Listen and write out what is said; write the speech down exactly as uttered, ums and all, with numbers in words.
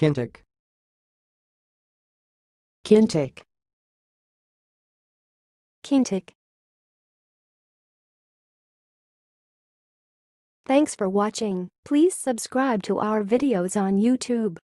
kintuk, kintuk, kintuk. Thanks for watching. Please subscribe to our videos on YouTube.